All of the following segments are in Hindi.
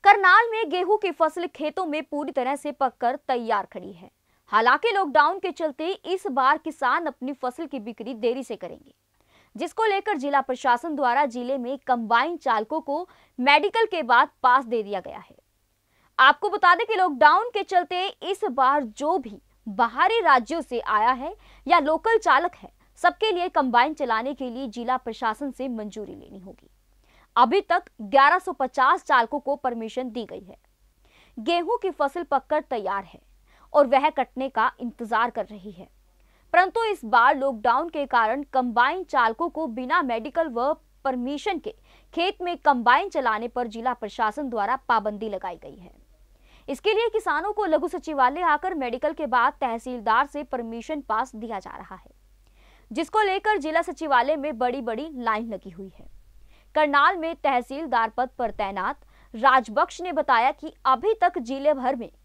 करनाल में गेहूं की फसल खेतों में पूरी तरह से पककर तैयार खड़ी है। हालांकि लॉकडाउन के चलते इस बार किसान अपनी फसल की बिक्री देरी से करेंगे, जिसको लेकर जिला प्रशासन द्वारा जिले में कंबाइन चालकों को मेडिकल के बाद पास दे दिया गया है। आपको बता दें कि लॉकडाउन के चलते इस बार जो भी बाहरी राज्यों से आया है या लोकल चालक है, सबके लिए कंबाइन चलाने के लिए जिला प्रशासन से मंजूरी लेनी होगी। अभी तक 1150 चालकों को परमिशन दी गई है। गेहूं की फसल पककर तैयार है और वह कटने का इंतजार कर रही है, परंतु इस बार लॉकडाउन के कारण कंबाइन चालकों को बिना मेडिकल व परमिशन के खेत में कंबाइन चलाने पर जिला प्रशासन द्वारा पाबंदी लगाई गई है। इसके लिए किसानों को लघु सचिवालय आकर मेडिकल के बाद तहसीलदार से परमिशन पास दिया जा रहा है, जिसको लेकर जिला सचिवालय में बड़ी बड़ी लाइन लगी हुई है। करनाल में तहसीलदार पद पर तैनात राजबख्श ने बताया कि अभी तक जिले भर में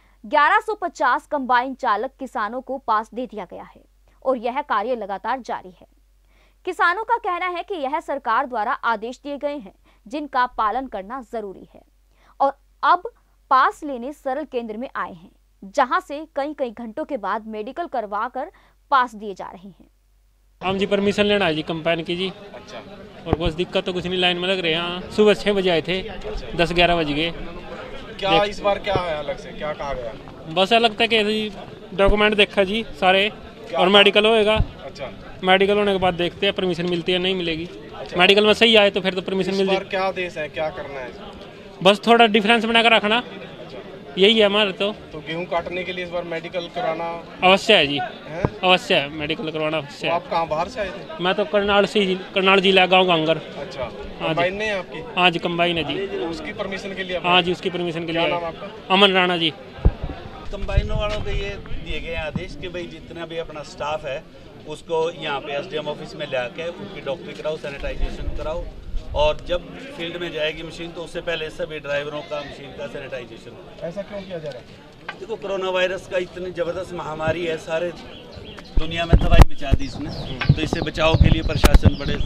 1150 कंबाइन चालक किसानों को पास दे दिया गया है और यह कार्य लगातार जारी है। किसानों का कहना है कि यह सरकार द्वारा आदेश दिए गए हैं, जिनका पालन करना जरूरी है और अब पास लेने सरल केंद्र में आए हैं, जहां से कई घंटों के बाद मेडिकल करवा कर पास दिए जा रहे हैं। हम जी परमिशन लेना है जी कंबाइन की जी। अच्छा। और कुछ दिक्कत तो कुछ नहीं, लाइन में लग रहे हैं। हाँ, सुबह 6 बजे आए थे, 10-11 बज गए। क्या इस बार क्या है अलग से, क्या कहा गया? बस अलग था कि डॉक्यूमेंट देखा जी सारे और मेडिकल होएगा। अच्छा। मेडिकल होने के बाद देखते हैं परमिशन मिलती है नहीं मिलेगी। अच्छा। मेडिकल में सही आए तो फिर तो परमिशन मिल जाएगी। क्या आदेश है, क्या करना है? बस थोड़ा डिफरेंस बनाकर रखना, यही है हमारे। तो गेहूं काटने के लिए इस बार मेडिकल कराना अवश्य है जी, अवश्य है, मेडिकल करवाना अवश्य है। आप कहाँ बाहर से आए थे? मैं तो करनाल जिला गाँव गांगर। अच्छा, कंबाइन नहीं है आपकी? हाँ जी कंबाइन है जी। उसकी परमिशन के लिए? हाँ जी, उसकी परमिशन के लिए। नाम आपका? अमन राणा जी। कंबाइनों वालों को ये दिए गए आदेश कि भाई जितना भी अपना स्टाफ है उसको यहाँ पे एसडीएम ऑफिस में लाके उनकी डॉक्टरी कराओ, सैनिटाइजेशन कराओ, और जब फील्ड में जाएगी मशीन तो उससे पहले सभी ड्राइवरों का मशीन का सैनिटाइजेशन। ऐसा क्यों किया जा रहा है? देखो कोरोना वायरस का इतनी ज़बरदस्त महामारी है, सारे दुनिया में तबाही मचा दी इसने, तो इससे बचाव के लिए प्रशासन बड़े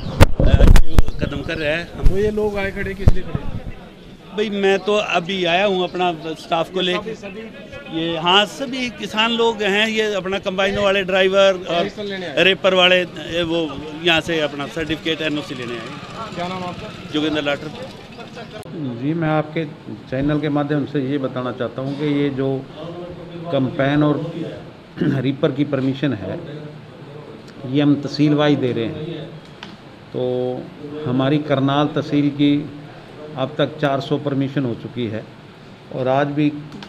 कदम कर रहा है। तो ये लोग आए खड़े किस लिए खड़े? भाई मैं तो अभी आया हूँ अपना स्टाफ को लेकर। ये हाँ सभी किसान लोग हैं, ये अपना कंबाइनों वाले ड्राइवर और रेपर वाले वो यहाँ से अपना सर्टिफिकेट एनओसी लेने आए। क्या नाम आपका? जोगिंदर लाटर जी। मैं आपके चैनल के माध्यम से ये बताना चाहता हूँ कि ये जो कंबाइन और रीपर की परमिशन है ये हम तहसील वाइज दे रहे हैं। तो हमारी करनाल तहसील की अब तक 400 परमिशन हो चुकी है और आज भी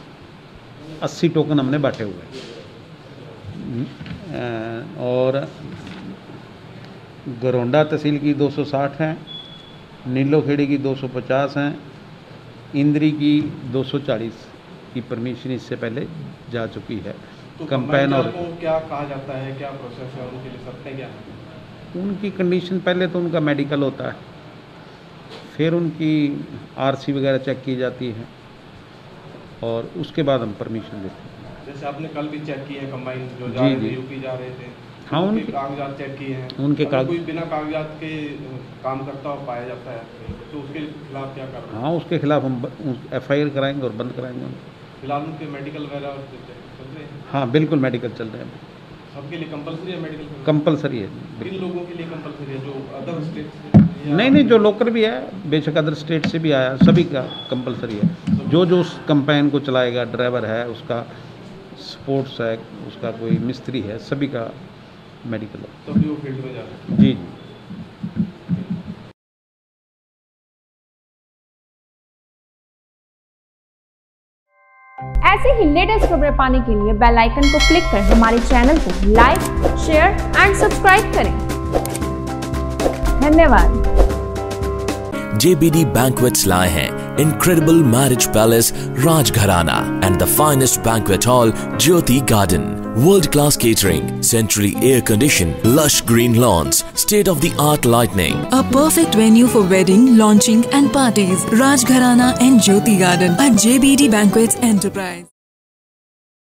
80 टोकन हमने बांटे हुए हैं। और गरोंडा तहसील की 260 हैं, नीलोखेड़ी की 250 हैं, इंद्री की 240 की परमिशन इससे पहले जा चुकी है। तो कंबाइन और क्या कहा जाता है, क्या प्रोसेस है उनके लिए, शर्तें क्या हैं? उनकी कंडीशन पहले तो उनका मेडिकल होता है, फिर उनकी आरसी वगैरह चेक की जाती है और उसके बाद हम परमिशन देते हैं। जैसे आपने कल भी चेक किए हैं कंबाइन जो जा रहे थे, यूपी जा रहे थे, हाँ, उनके कागजात चेक किए हैं। उनके कोई बिना कागजात के काम करता हुआ पाया जाता है तो उसके खिलाफ क्या कर रहे हैं? हाँ, उसके खिलाफ हम FIR कराएंगे और बंद कराएंगे। फिलहाल उनके मेडिकल वगैरह चल रहे हैं? हाँ बिल्कुल मेडिकल चल रहे हैं। सबके लिए कंपलसरी है मेडिकल? कंपलसरी है। किन लोगों के लिए कंपलसरी है? जो अदर स्टेट से? नहीं, जो लोकल भी है, बेशक अदर स्टेट से भी आया, सभी का कंपलसरी है। जो उस कंबाइन को चलाएगा, ड्राइवर है, उसका स्पोर्ट्स है, उसका कोई मिस्त्री है, सभी का मेडिकल है। तभी वो फील्ड में जा रहे हैं? जी। ऐसे ही लेटेस्ट खबरें पाने के लिए बेल आइकन को क्लिक कर हमारे चैनल को लाइक, शेयर एंड सब्सक्राइब करें। धन्यवाद। JBD Banquets लाए हैं incredible marriage palace Rajgharana and the finest banquet hall Jyoti Garden. World-class catering, centrally air-conditioned, lush green lawns, state-of-the-art lighting. A perfect venue for wedding, launching and parties. Rajgharana and Jyoti Garden at JBD Banquets Enterprise.